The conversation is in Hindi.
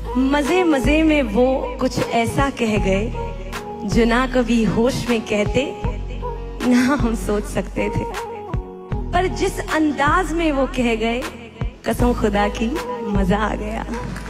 मजे मजे में वो कुछ ऐसा कह गए जो ना कभी होश में कहते ना हम सोच सकते थे, पर जिस अंदाज में वो कह गए कसम खुदा की मजा आ गया।